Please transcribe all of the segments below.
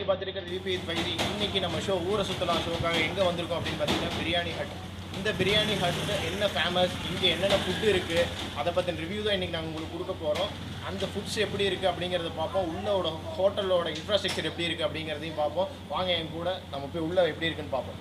நீங்கள் பார்த்துருக்க ரிவ்யூ பயிரி இன்றைக்கி நம்ம ஷோ ஊரை சுற்றலாம் ஷோக்காக எங்கே வந்திருக்கோம் அப்படின்னு பார்த்தீங்கன்னா பிரியாணி ஹட். இந்த பிரியாணி ஹட்டில் என்ன ஃபேமஸ், இங்கே என்னென்ன ஃபுட்டு இருக்குது, அதை பற்றின ரிவ்யூ தான் இன்றைக்கி நாங்கள் உங்களுக்கு கொடுக்க போகிறோம். அந்த ஃபுட்ஸ் எப்படி இருக்குது அப்படிங்கிறத பார்ப்போம். உள்ளோட ஹோட்டலோட இன்ஃப்ராஸ்ட்ரக்சர் எப்படி இருக்குது அப்படிங்கிறதையும் பார்ப்போம். வாங்க என் கூட நம்ம போய் உள்ளே எப்படி இருக்குன்னு பார்ப்போம்.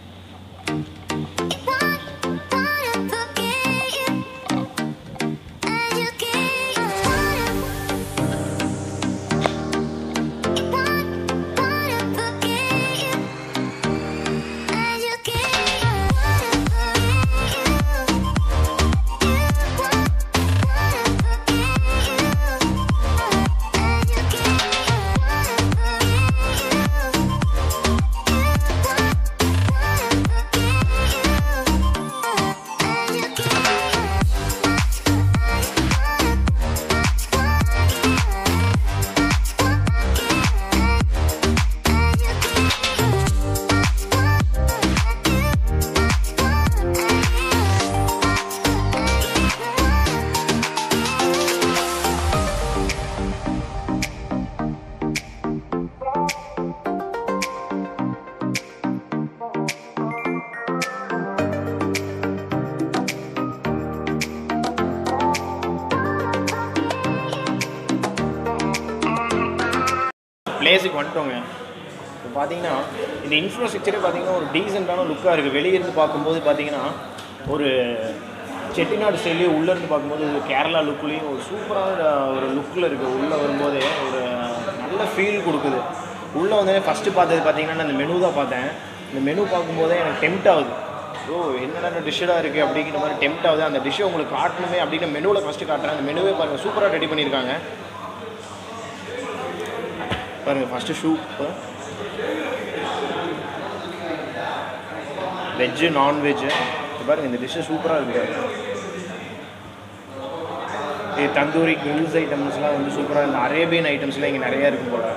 பிளேஸுக்கு வந்துட்டோங்க. இப்போ பார்த்தீங்கன்னா இந்த இன்ஃப்ராஸ்ட்ரக்சரே பார்த்தீங்கன்னா ஒரு டீசெண்டான லுக்காக இருக்குது. வெளியிருந்து பார்க்கும்போது பார்த்தீங்கன்னா ஒரு செட்டிநாடு ஸ்டைலே, உள்ளேருந்து பார்க்கும்போது ஒரு கேரளா லுக்லேயும் ஒரு சூப்பரான ஒரு லுக்கில் இருக்குது. உள்ளே வரும்போதே ஒரு நல்ல ஃபீல் கொடுக்குது. உள்ளே வந்து ஃபஸ்ட்டு பார்த்தது பார்த்தீங்கன்னா நான் இந்த மெனு தான் பார்த்தேன். இந்த மெனு பார்க்கும்போதே எனக்கு டெம்ப்ட் ஆகுது. என்னென்ன டிஷ்ஷாக இருக்குது அப்படிங்கிற மாதிரி டெம்ப்ட் ஆகுது. அந்த டிஷ்ஷை உங்களுக்கு காட்டணுமே அப்படின்னு மெனுவில் ஃபஸ்ட்டு காட்டுறேன். அந்த மெனுவே பாருங்கள், சூப்பராக ரெடி பண்ணியிருக்காங்க பாருங்கள். ஃபஸ்ட்டு சூப்பு, வெஜ்ஜு நான்வெஜ்ஜு பாருங்கள். இந்த டிஷ்ஷு சூப்பராக இருக்குது. இது தந்தூரி கிரில்ஸ் ஐட்டம்ஸ்லாம் வந்து சூப்பராக, இந்த அரேபியன் ஐட்டம்ஸ்லாம் இங்கே நிறையா இருக்கும் போல்.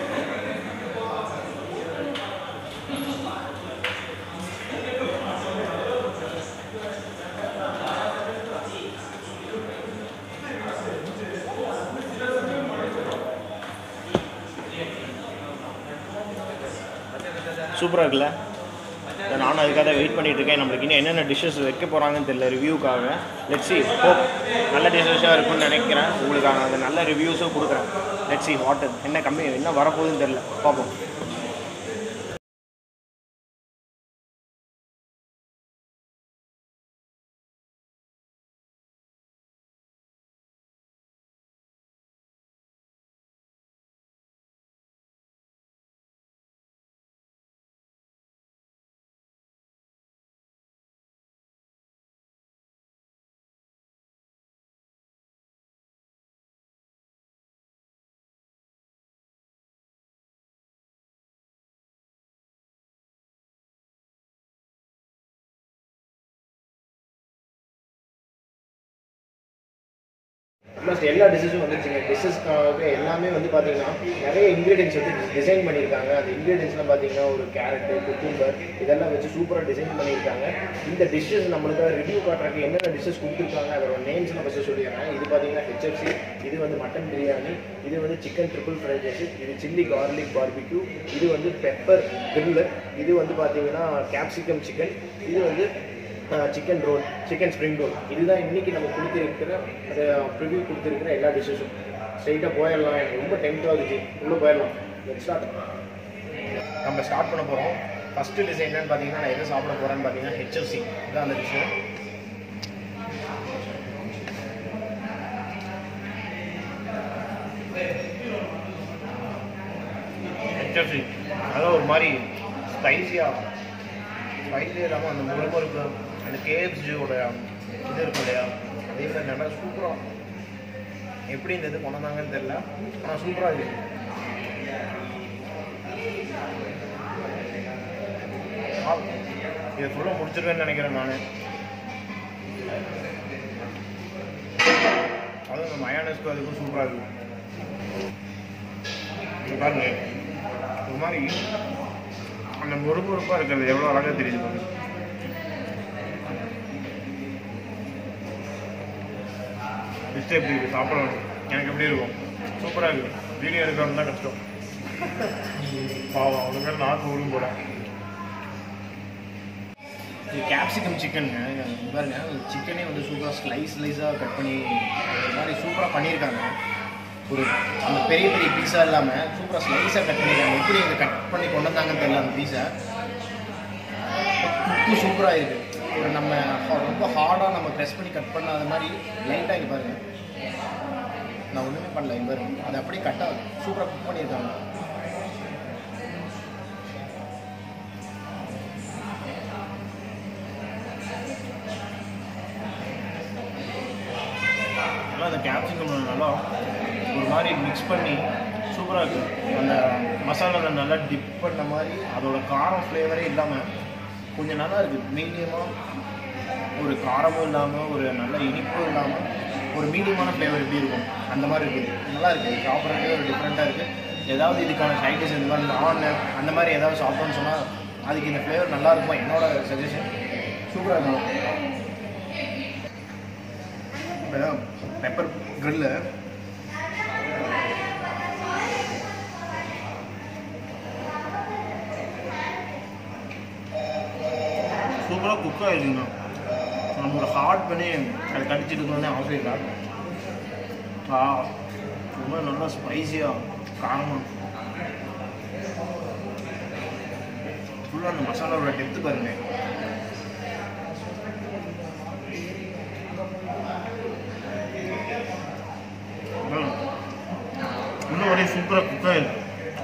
சூப்பராக இருக்குல்ல? நானும் அதுக்காக தான் வெயிட் பண்ணிகிட்ருக்கேன். நம்மளுக்கு இன்னும் என்னென்ன டிஷ்ஷஸ் வைக்க போகிறாங்கன்னு தெரியல ரிவ்யூக்காக. லெட்ஸ் சி, ஹோப் நல்ல டிஷ்ஷஸாக இருக்கும்னு நினைக்கிறேன். உங்களுக்காக அந்த நல்ல ரிவ்யூஸும் கொடுக்குறேன். லெட்ஸ் சி வாட் என்ன கம்மி என்ன வரப்போகுதுன்னு தெரியல, பார்ப்போம். ஆல்மோஸ்ட் எல்லா டிஷ்ஷஸும் வந்துருச்சுங்க. டிஷ்ஷஸ்க்காக எல்லாமே வந்து பார்த்தீங்கன்னா நிறைய இன்க்ரீடியன்ஸ் வந்து டிசைன் பண்ணியிருக்காங்க. அந்த இன்க்ரீடியன்ஸ்லாம் பார்த்தீங்கன்னா ஒரு கேரட்டு, குக்கும்பர் இதெல்லாம் வச்சு சூப்பராக டிசைன் பண்ணியிருக்காங்க. இந்த டிஷ்ஷஸ் நம்மளுக்கு ரிவ்யூ காட்டுறதுக்கு என்னென்ன டிஷ்ஷஸ் கொடுத்துருக்காங்க அதோட நேம்ஸ் நான் ஃபஸ்ட்டு சொல்லிடுறேன். இது பார்த்தீங்கன்னா ஹெச்எஃப்சி, இது வந்து மட்டன் பிரியாணி, இது வந்து சிக்கன் ட்ரிபிள் ஃப்ரைட் ரைஸ், இது சில்லி கார்லிக் பார்பிக்யூ, இது வந்து பெப்பர் கிரில்லர், இது வந்து பார்த்தீங்கன்னா கேப்சிகம் சிக்கன், இது வந்து chicken roll, chicken spring roll. இதுதான் இன்றைக்கி நம்ம கொடுத்துருக்கிற அதை ப்ரிவ்யூ கொடுத்துருக்கிற எல்லா டிஷ்ஷஸும். ஸ்ட்ரைட்டாக போயிடலாம். எனக்கு ரொம்ப டெம்ப்ட் ஆகுது. உள்ளே போயிடலாம். ஸ்டார்ட் நம்ம ஸ்டார்ட் பண்ண போகிறோம். ஃபஸ்ட்டு டிஷ் என்னென்னு பார்த்தீங்கன்னா நான் எதை சாப்பிட போகிறேன்னு பார்த்தீங்கன்னா ஹெச்எஃப்சி இதுதான் அந்த டிஷ்ஷு. ஹெச்எஃப்சி அதான் ஒரு மாதிரி ஸ்பைஸியாக இல்லாமல் அந்த முறுமுறுப்பு, அந்த கேஎஃப்சியோட இது இருக்கும் இல்லையா, அதே மாதிரி நல்லா சூப்பராக எப்படி இந்த இது கொண்டு வந்தாங்கன்னு தெரியல, ஆனால் சூப்பராக இருக்குது. இதை ஃபுல்லாக முடிச்சிருவேன்னு நினைக்கிறேன் நான். அதுவும் இந்த மயோனைஸ்க்கு அதுக்கும் சூப்பராக இருக்கும். இது பாருங்க, ஒரு மாதிரி அந்த முறுமுறுப்பாக இருக்கிறது எவ்வளோ அழகாக தெரியுது பாருங்க. டிஷ் எப்படி இருக்குது சாப்பிடணும், எனக்கு எப்படி இருக்கும், சூப்பராக இருக்குது. வீடியோ எடுக்கணும் தான் கஷ்டம். பாவம் அவனுக்கு நாக்கு ஊரும் போல. இது கேப்சிகம் சிக்கன் பாருங்க. சிக்கனே வந்து சூப்பராக ஸ்லைஸாக கட் பண்ணி ஒரு மாதிரி சூப்பராக பண்ணியிருக்காங்க. ஒரு அந்த பெரிய பெரிய பீஸா இல்லாமல் சூப்பராக ஸ்லைஸாக கட் பண்ணியிருக்காங்க. எப்படி இதை கட் பண்ணி கொண்டு வந்தாங்கன்னு தெரியல. அந்த பீஸை உப்பு சூப்பராக இருக்குது. ஒரு நம்ம ரொம்ப ஹார்டாக நம்ம ப்ரெஸ் பண்ணி கட் பண்ணாத மாதிரி லைட்டாக இங்கே பாருங்கள். நான் ஒன்றுமே பண்ணல. இங்கே பாருங்க, அதை அப்படியே கட்டாக சூப்பராக குக் பண்ணியிருக்காங்க. நல்லா அந்த கேப்சிகம் நல்லா ஒரு மாதிரி மிக்ஸ் பண்ணி சூப்பராக இருக்குது. அந்த மசாலாவில் நல்லா டிப் பண்ண மாதிரி அதோட காரம் ஃப்ளேவரே இல்லாமல் கொஞ்சம் நல்லா இருக்குது. மீடியமாக ஒரு காரமும் இல்லாமல் ஒரு நல்ல இனிப்பும் இல்லாமல் ஒரு மீடியமான ஃப்ளேவர் எப்படி இருக்கும் அந்த மாதிரி இருக்குது. நல்லா இருக்குது. சாப்பிட்றதுக்கே ஒரு டிஃப்ரெண்ட்டாக இருக்குது. ஏதாவது இதுக்கான சைடிஷ் இந்த மாதிரி நான் அந்த மாதிரி ஏதாவது சாப்பிட்டோன்னு சொன்னால் அதுக்கு இந்த ஃப்ளேவர் நல்லா இருக்குமா என்னோட சஜஷன். சூப்பராக இருக்கும். இப்போ பெப்பர் கிரில்லு சூப்பராக குக் ஆகிடுங்க. நம்மளோட ஹார்ட் பண்ணி அதை கடிச்சிட்டு இருக்கோன்னே அவசியம் இல்லை. ரொம்ப நல்லா ஸ்பைஸியாக காரமாக ஃபுல்லாக அந்த மசாலாவோட டெப்த்து பாருங்க. இன்னும் ஒரே சூப்பராக குக் ஆகிருக்கு.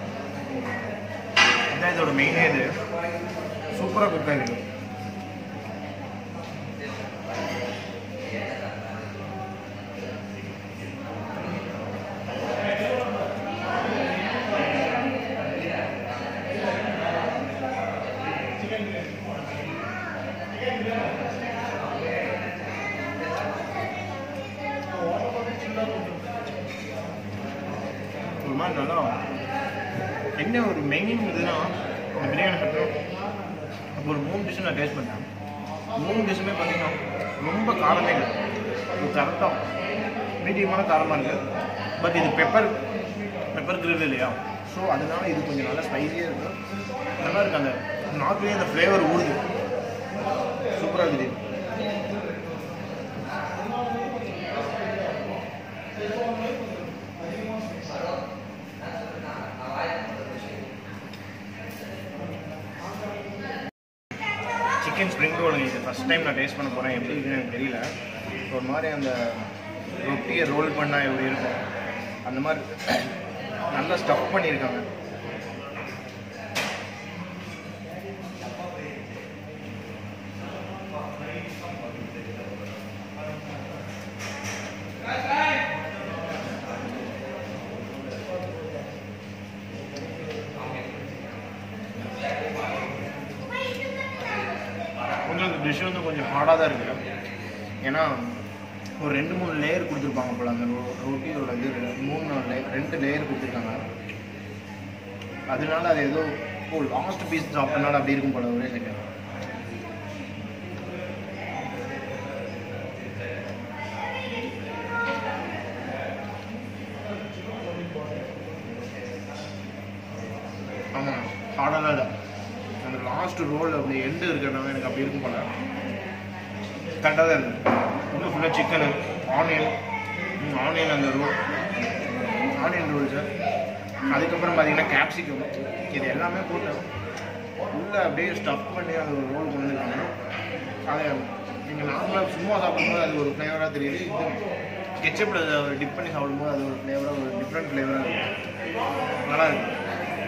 இதான் இதோட மெயினே. இது சூப்பராக குக் ஆகிருக்கு. ஒரு மாதிரி நல்லா என்ன ஒரு மெயின் இதுனா இந்த பிரியாணி சாப்பிட்டோம். அப்போ ஒரு 3 டிஷ்ஷு நான் டேஸ்ட் பண்ணேன். 3 டிஷ்ஷுமே பார்த்தீங்கன்னா ரொம்ப காரமே இல்லை. ஒரு கரெக்டாக மீடியமான காரமாக இருக்குது. பட் இது பெப்பர் கிரில் இல்லையா, ஸோ அதனால இது கொஞ்சம் நல்லா ஸ்பைஸியாக இருக்குது. நல்லா இருக்குது. அந்த நாக்குலேயே அந்த ஃப்ளேவர் ஊடுது. சூப்பராக இருக்குது. சிக்கன் ஸ்ப்ரிங் ரோல் இது ஃபஸ்ட் டைம் நான் டேஸ்ட் பண்ண போகிறேன். எப்படி இருக்குன்னு எனக்கு தெரியல. ஒரு மாதிரி அந்த ரொட்டியை ரோல் பண்ணால் எப்படி இருக்கும் அந்த மாதிரி நல்லா ஸ்டஃப் பண்ணியிருக்காங்க. கொஞ்சம் இந்த டிஷ் வந்து கொஞ்சம் ஹார்டாக தான் இருக்குது. ஏன்னா ஒரு 2-3 லேயர் கொடுத்துருப்பாங்க போல். அந்த ரொட்டியோட இது 2 லேயர் கொடுத்துருக்காங்க. அதனால அது ஏதோ லாஸ்ட் பீஸ் சாப்பிட்டனால அப்படி இருக்கும் போல. ஒரே செகண்ட் ஆமாம் ஹார்டாக இல்லை. அந்த லாஸ்ட் ரோல் அப்படி எண்டு இருக்கிறனால எனக்கு அப்படி இருக்கும் போல. கரெக்டாக தான் இருக்குது. இன்னும் ஃபுல்லாக சிக்கனு, ஆனியன் அந்த ஆனியன் ரோல்ஸு, அதுக்கப்புறம் பார்த்தீங்கன்னா கேப்சிகம், இது எல்லாமே போட்டு உள்ளே அப்படியே ஸ்டஃப் பண்ணி அது ஒரு ரோல் கொண்டு வந்துருக்காங்க. அதை நீங்கள் நார்மலாக சும்மா சாப்பிடும்போது அது ஒரு ஃப்ளேவராக தெரியுது. இது கெச்சப்பில் அதை டிப் பண்ணி சாப்பிடும்போது அது ஒரு ஃப்ளேவராக ஒரு டிஃப்ரெண்ட் ஃப்ளேவராக இருக்கும். நல்லா இருக்குது.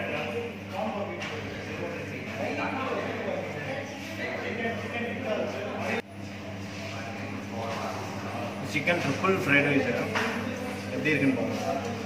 சிக்கன் ட்ரிபிள் ஃப்ரைட் ரைஸ் எப்படி இருக்குன்னு போங்க.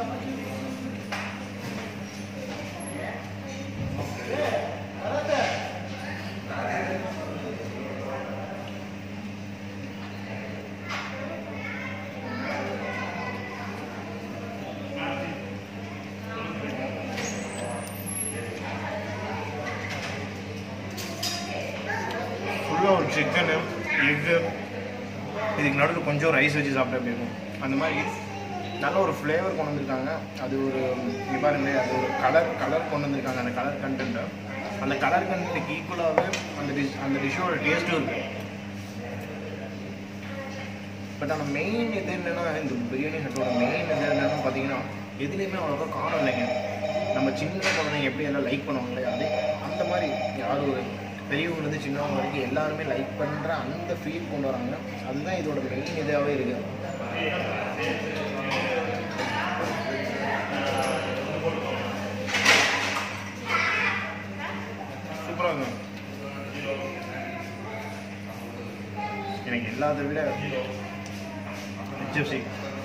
ஃபுல்லாக ஒரு சிக்கனு, எக்கு, இதுக்கு நடுவில் கொஞ்சம் ரைஸ் வச்சு சாப்பிட்டா எப்படி இருக்கும் அந்த மாதிரி நல்ல ஒரு ஃப்ளேவர் கொண்டு வந்திருக்காங்க. அது ஒரு இங்கே பாருங்களேன், அது ஒரு கலர் கொண்டு வந்திருக்காங்க. அந்த கலர் கண்டென்ட்டை அந்த கலர் கண்டென்ட்டுக்கு ஈக்குவலாகவே அந்த டிஷ்ஷோட டேஸ்ட்டும் இருக்குது. பட் ஆனால் மெயின் இது என்னென்னா, இந்த பிரியாணி ஹட்டோட மெயின் இது என்னென்னு பார்த்தீங்கன்னா, எதுலேயுமே அவ்வளோக்கா காரம் இல்லைங்க. நம்ம சின்ன குழந்தைங்க எப்படி எல்லாம் லைக் பண்ணுவாங்க இல்லையா, அதே அந்த மாதிரி யாரும் ஒரு பெரியவங்கலேருந்து சின்னவங்க வரைக்கும் எல்லாருமே லைக் பண்ணுற அந்த ஃபீல் கொண்டு வராங்க. அதுதான் இதோட மெயின் இதாகவே இருக்குது. சூப்பராக இருக்கும். எனக்கு எல்லாத்தை விட HFC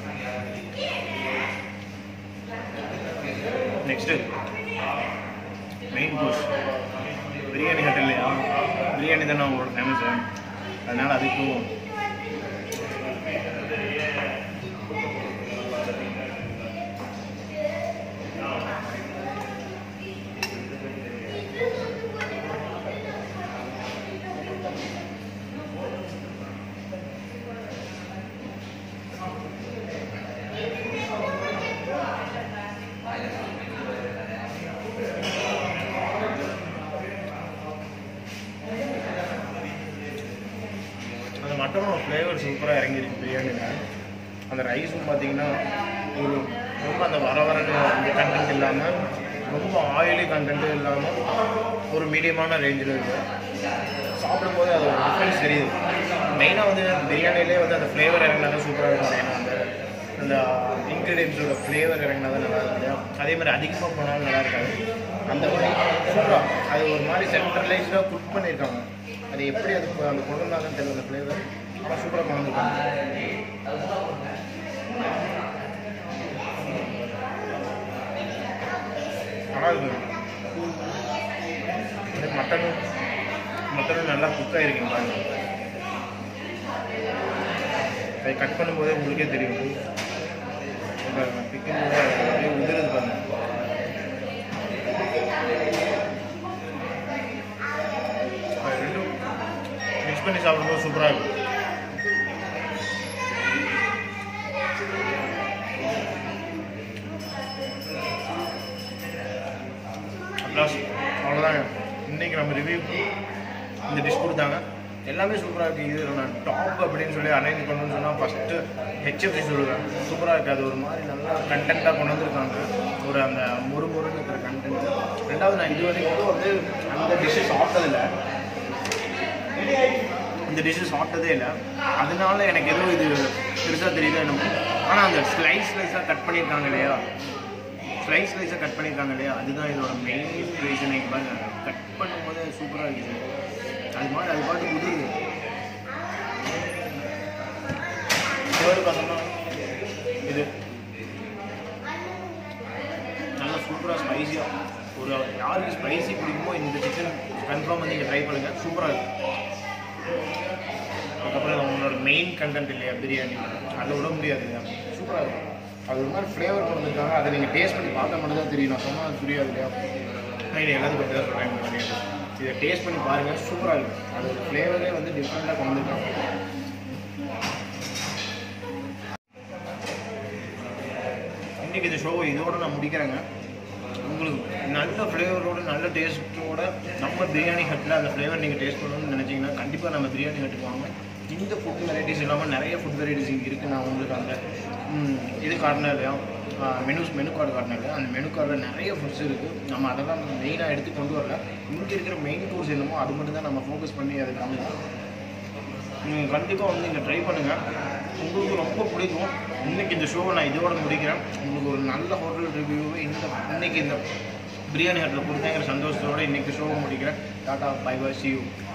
next main course biryani hotel இல்லையா, பிரியாணி தானே அவங்களோட ஃபேமஸு, அதனால் அதுக்கும் மட்டனோட ஃப்ளேவர் சூப்பராக இறங்கிருக்கு பிரியாணியில். அந்த ரைஸும் பார்த்தீங்கன்னா ஒரு ரொம்ப அந்த வர கண்டென்ட் இல்லாமல், ரொம்ப ஆயிலி கண்டென்ட்டும் இல்லாமல் ஒரு மீடியமான ரேஞ்சில் இருக்குது. சாப்பிடும்போது அது ஒரு டிஃப்ரென்ஸ் தெரியுது. மெயினாக வந்து பிரியாணிலே வந்து அந்த ஃப்ளேவர் இறங்கினா தான் சூப்பராக இருக்கும். ஏன்னா அந்த இன்க்ரீடியன்ஸோட ஃப்ளேவர் இறங்கினா தான் நல்லா இருக்கும். அதே மாதிரி அதிகமாக போனாலும் நல்லா இருக்காது. அந்த மாதிரி சூப்பராக அது ஒரு மாதிரி சென்ட்ரலைஸ்டாக குக் பண்ணியிருக்காங்க. அது எப்படி அது அந்த கொண்டு வந்தாங்கன்னு தெரியல, அந்த ஃப்ளேவர் ஆனால் சூப்பராக கொண்டு வந்துருக்காங்க. நல்லா இருக்கும். மட்டனும் நல்லா குக் ஆகிருக்குங்க பாருங்க. அதை கட் பண்ணும்போதே உங்களுக்கே தெரியும். பிக்கிங் அப்படியே உதிரது பாருங்க. ரெண்டும் மிக்ஸ் பண்ணி சாப்பிடும்போது சூப்பராக இருக்கும். அவ்வளோதாங்க. இன்றைக்கி நம்ம ரிவ்யூக்கு இந்த டிஷ் கொடுத்தாங்க. எல்லாமே சூப்பராக இருக்குது. இது நான் டாப் அப்படின்னு சொல்லி அரேஞ்ச் பண்ணணும்னு சொன்னால் ஃபஸ்ட்டு HFC சொல்லுவேன். சூப்பராக இருக்குது. அது ஒரு மாதிரி நல்லா கண்டென்ட்டாக கொண்டு வந்திருக்காங்க. ஒரு அந்த முறுமுறுன்னு இருக்கிற கண்டென்ட்டு. ரெண்டாவது, நான் இது வரைக்கும் வந்து அந்த டிஷ்ஷு சாப்பிட்டதில்லை. இந்த டிஷ்ஷு சாப்பிட்டதே இல்லை. அதனால எனக்கு எதுவும் இது பெருசாக தெரியுது எனக்கு. ஆனால் அந்த ஸ்லைஸாக கட் பண்ணியிருக்காங்க இல்லையா, ஸ்லைஸாக கட் பண்ணியிருக்காங்க இல்லையா, அதுதான் இதோட மெயின் ரீசன். பாருங்க, கட் பண்ணும்போது சூப்பராக இருக்குது. அது பாட்டு உதிருது. தேர்டு பார்த்தோம்னா இது நல்லா சூப்பராக ஸ்பைஸியாக, ஒரு யாருக்கு ஸ்பைசி பிடிக்குமோ இந்த சிக்கன் கன்ஃபார்ம் வந்து நீங்கள் ட்ரை பண்ணுங்கள். சூப்பராக இருக்குது. அதுக்கப்புறம் அவங்களோட மெயின் கண்டென்ட் இல்லையா பிரியாணி, அதை விட முடியாது. சூப்பராக இருக்கும். அது ஒரு மாதிரி ஃப்ளேவர் கொடுத்துருக்காங்க. அதை நீங்கள் டேஸ்ட் பண்ணி பார்த்தா மட்டும் தான் தெரியும். நான் சொன்னால் அது புரியாது இல்லையா. நான் எல்லாத்தையும் பற்றி தான் சொல்கிறேன். இதை டேஸ்ட் பண்ணி பாருங்கள். சூப்பராக இருக்கும். அதோட ஃப்ளேவரே வந்து டிஃப்ரெண்ட்டாக கொண்டு வந்துருக்காங்க. இன்றைக்கி இந்த ஷோவை இதோடு நான் முடிக்கிறேங்க. உங்களுக்கு நல்ல ஃப்ளேவரோட நல்ல டேஸ்ட்டோட நம்ம பிரியாணி ஹட்டில் அந்த ஃப்ளேவர் நீங்கள் டேஸ்ட் பண்ணணும்னு நினச்சிங்கன்னா கண்டிப்பாக நம்ம பிரியாணி ஹட்டுக்கு வாங்க. இந்த ஃபுட் வெரைட்டிஸ் இல்லாமல் நிறைய ஃபுட் வெரைட்டிஸ் இங்கே இருக்குது. நான் உங்களுக்கு அந்த இது காட்டினேன் இல்லையா, மெனு கார்டு காட்டினேன் இல்லையா, அந்த மெனு கார்டில் நிறைய ஃபுட்ஸ் இருக்குது. நம்ம அதெல்லாம் மெயினாக எடுத்து கொண்டு வரல. இங்கே இருக்கிற மெயின் கோர்ஸ் என்னமோ அது மட்டும் தான் நம்ம ஃபோக்கஸ் பண்ணி அதை காமிக்கலாம். நீங்கள் கண்டிப்பாக வந்து இங்கே ட்ரை பண்ணுங்கள். உங்களுக்கு ரொம்ப பிடிக்கும். இன்றைக்கி இந்த ஷோவை நான் இதோட முடிக்கிறேன். உங்களுக்கு ஒரு நல்ல ஹோட்டல் ரிவ்யூவை இன்றைக்கி இந்த பிரியாணி ஹட்டில் கொடுத்தேங்கிற சந்தோஷத்தோடு இன்றைக்கி ஷோவை முடிக்கிறேன். Tata, bye bye, see you.